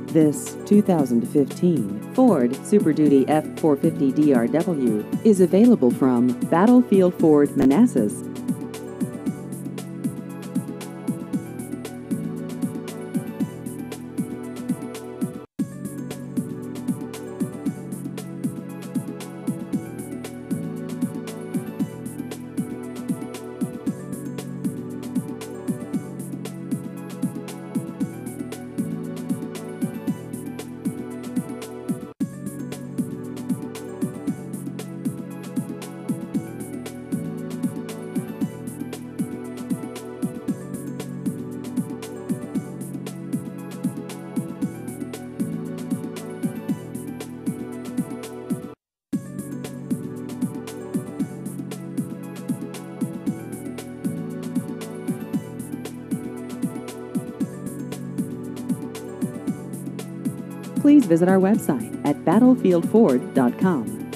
This 2015 Ford Super Duty F450 DRW is available from Battlefield Ford Manassas. Please visit our website at battlefieldford.com.